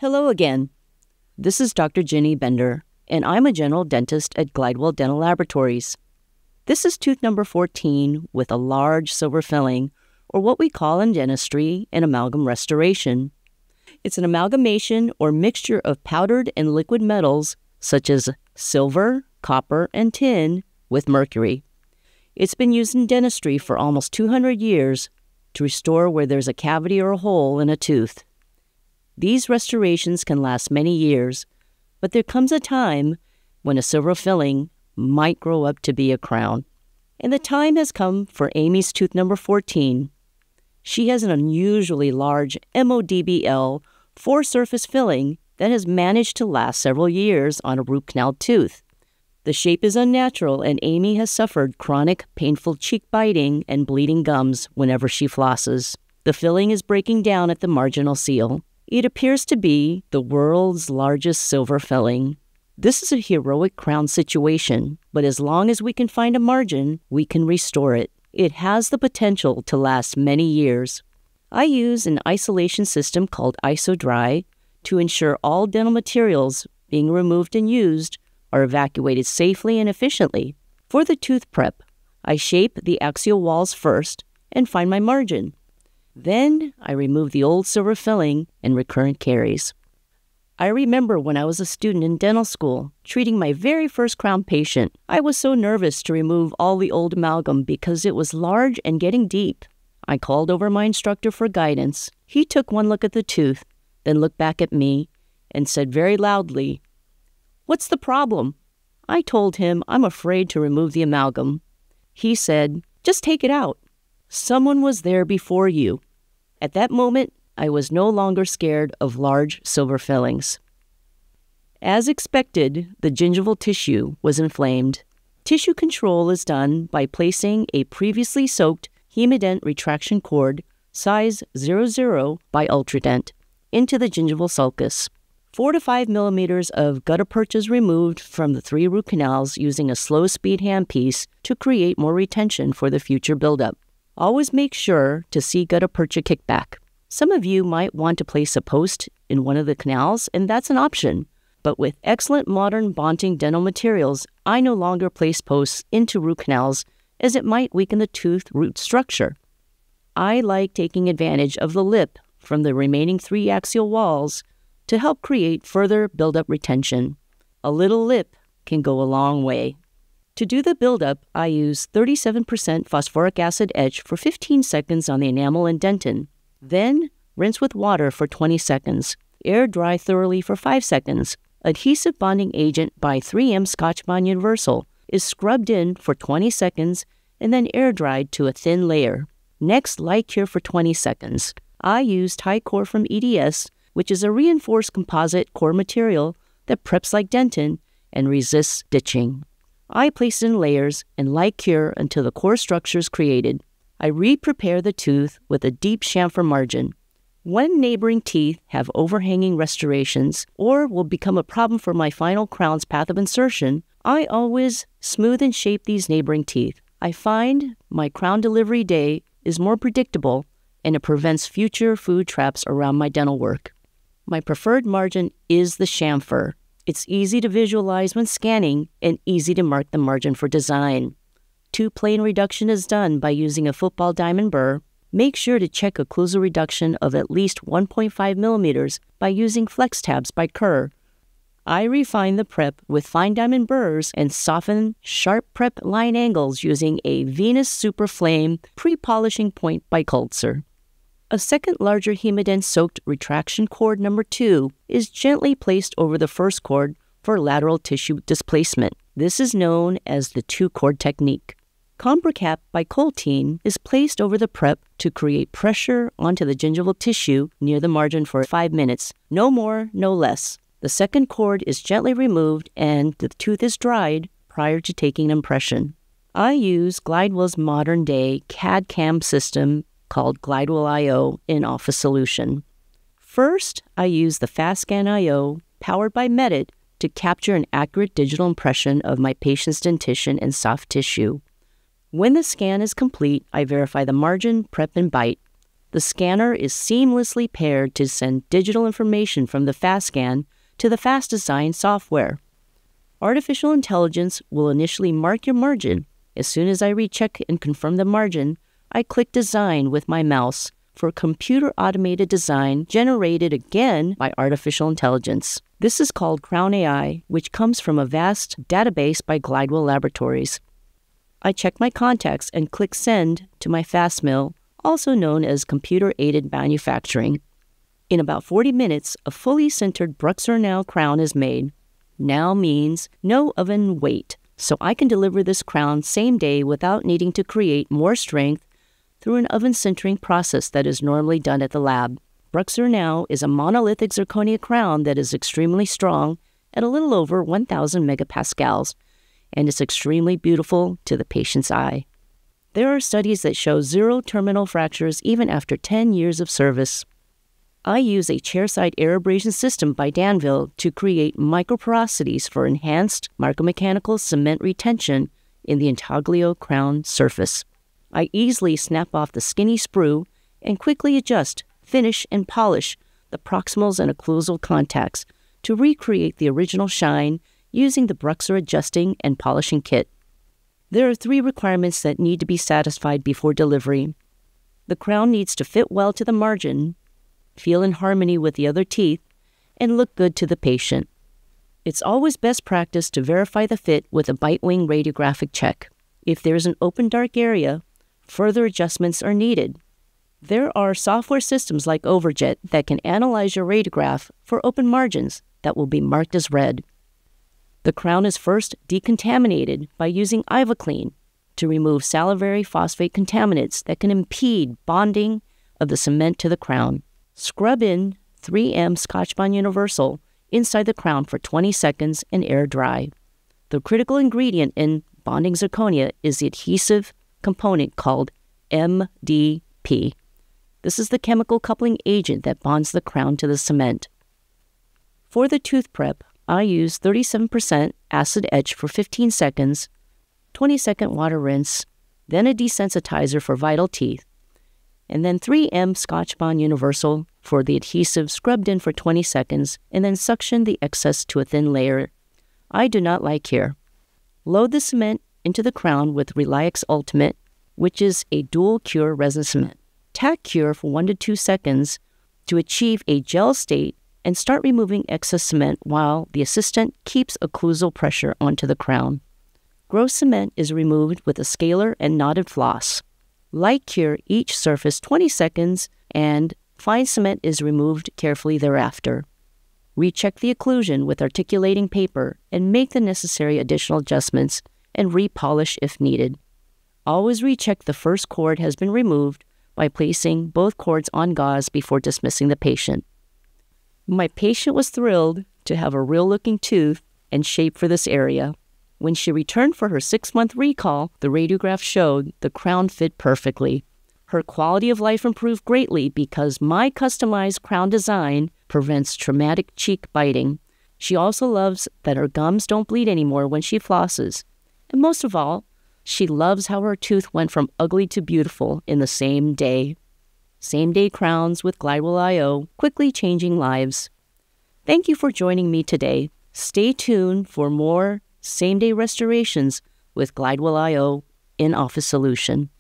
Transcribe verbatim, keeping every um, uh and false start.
Hello again. This is Doctor Ginny Bender, and I'm a general dentist at Glidewell Dental Laboratories. This is tooth number fourteen with a large silver filling, or what we call in dentistry an amalgam restoration. It's an amalgamation or mixture of powdered and liquid metals such as silver, copper, and tin with mercury. It's been used in dentistry for almost two hundred years to restore where there's a cavity or a hole in a tooth. These restorations can last many years, but there comes a time when a silver filling might grow up to be a crown. And the time has come for Amy's tooth number fourteen. She has an unusually large M O D B L four-surface filling that has managed to last several years on a root canal tooth. The shape is unnatural, and Amy has suffered chronic, painful cheek biting and bleeding gums whenever she flosses. The filling is breaking down at the marginal seal. It appears to be the world's largest silver filling. This is a heroic crown situation, but as long as we can find a margin, we can restore it. It has the potential to last many years. I use an isolation system called IsoDry to ensure all dental materials being removed and used are evacuated safely and efficiently. For the tooth prep, I shape the axial walls first and find my margin. Then I remove the old silver filling and recurrent caries. I remember when I was a student in dental school, treating my very first crown patient. I was so nervous to remove all the old amalgam because it was large and getting deep. I called over my instructor for guidance. He took one look at the tooth, then looked back at me and said very loudly, "What's the problem?" I told him I'm afraid to remove the amalgam. He said, "Just take it out. Someone was there before you." At that moment, I was no longer scared of large silver fillings. As expected, the gingival tissue was inflamed. Tissue control is done by placing a previously soaked hemident retraction cord, size zero zero by Ultradent, into the gingival sulcus. Four to five millimeters of gutta percha is removed from the three root canals using a slow-speed handpiece to create more retention for the future buildup. Always make sure to see gutta percha kickback. Some of you might want to place a post in one of the canals, and that's an option. But with excellent modern bonding dental materials, I no longer place posts into root canals as it might weaken the tooth root structure. I like taking advantage of the lip from the remaining three axial walls to help create further buildup retention. A little lip can go a long way. To do the buildup, I use thirty-seven percent phosphoric acid etch for fifteen seconds on the enamel and dentin. Then, rinse with water for twenty seconds. Air dry thoroughly for five seconds. Adhesive bonding agent by three M Scotch Bond Universal is scrubbed in for twenty seconds and then air dried to a thin layer. Next, light cure for twenty seconds. I used high core from E D S, which is a reinforced composite core material that preps like dentin and resists stitching. I place it in layers and light cure until the core structure is created. I re-prepare the tooth with a deep chamfer margin. When neighboring teeth have overhanging restorations or will become a problem for my final crown's path of insertion, I always smooth and shape these neighboring teeth. I find my crown delivery day is more predictable and it prevents future food traps around my dental work. My preferred margin is the chamfer. It's easy to visualize when scanning and easy to mark the margin for design. Two-plane reduction is done by using a football diamond burr. Make sure to check occlusal reduction of at least one point five millimeters by using flex tabs by Kerr. I refine the prep with fine diamond burrs and soften sharp prep line angles using a Venus Super Flame pre-polishing point by Kulzer. A second larger hemident-soaked retraction cord number two is gently placed over the first cord for lateral tissue displacement. This is known as the two-cord technique. Combricap by Coltine is placed over the prep to create pressure onto the gingival tissue near the margin for five minutes. No more, no less. The second cord is gently removed and the tooth is dried prior to taking an impression. I use Glidewell's modern-day C A D-C A M system called Glidewell I O in Office Solution. First, I use the FastScan I O powered by Medit to capture an accurate digital impression of my patient's dentition and soft tissue. When the scan is complete, I verify the margin, prep, and bite. The scanner is seamlessly paired to send digital information from the FastScan to the FastDesign software. Artificial intelligence will initially mark your margin. As soon as I recheck and confirm the margin, I click Design with my mouse for computer-automated design generated again by artificial intelligence. This is called Crown A I, which comes from a vast database by Glidewell Laboratories. I check my contacts and click Send to my fast mill, also known as computer-aided manufacturing. In about forty minutes, a fully sintered BruxZIr NOW crown is made. Now means no oven wait, so I can deliver this crown same day without needing to create more strength through an oven sintering process that is normally done at the lab. BruxZIr NOW is a monolithic zirconia crown that is extremely strong at a little over one thousand megapascals, and is extremely beautiful to the patient's eye. There are studies that show zero terminal fractures even after ten years of service. I use a chairside air abrasion system by Danville to create microporosities for enhanced micromechanical cement retention in the intaglio crown surface. I easily snap off the skinny sprue and quickly adjust, finish, and polish the proximals and occlusal contacts to recreate the original shine using the BruxZIr adjusting and polishing kit. There are three requirements that need to be satisfied before delivery. The crown needs to fit well to the margin, feel in harmony with the other teeth, and look good to the patient. It's always best practice to verify the fit with a bite wing radiographic check. If there's an open dark area, further adjustments are needed. There are software systems like Overjet that can analyze your radiograph for open margins that will be marked as red. The crown is first decontaminated by using IvaClean to remove salivary phosphate contaminants that can impede bonding of the cement to the crown. Scrub in three M Scotch Bond Universal inside the crown for twenty seconds and air dry. The critical ingredient in bonding zirconia is the adhesive component called M D P. This is the chemical coupling agent that bonds the crown to the cement. For the tooth prep, I use thirty-seven percent acid etch for fifteen seconds, twenty second water rinse, then a desensitizer for vital teeth, and then three M Scotch Bond Universal for the adhesive scrubbed in for twenty seconds, and then suction the excess to a thin layer. I do not like here. Load the cement into the crown with Reliax Ultimate, which is a dual cure resin cement. Tack cure for one to two seconds to achieve a gel state and start removing excess cement while the assistant keeps occlusal pressure onto the crown. Gross cement is removed with a scaler and knotted floss. Light cure each surface twenty seconds and fine cement is removed carefully thereafter. Recheck the occlusion with articulating paper and make the necessary additional adjustments and repolish if needed. Always recheck the first cord has been removed by placing both cords on gauze before dismissing the patient. My patient was thrilled to have a real-looking tooth and shape for this area. When she returned for her six-month recall, the radiograph showed the crown fit perfectly. Her quality of life improved greatly because my customized crown design prevents traumatic cheek biting. She also loves that her gums don't bleed anymore when she flosses. And most of all, she loves how her tooth went from ugly to beautiful in the same day. Same-day crowns with Glidewell I O, quickly changing lives. Thank you for joining me today. Stay tuned for more same-day restorations with Glidewell I O in-office solution.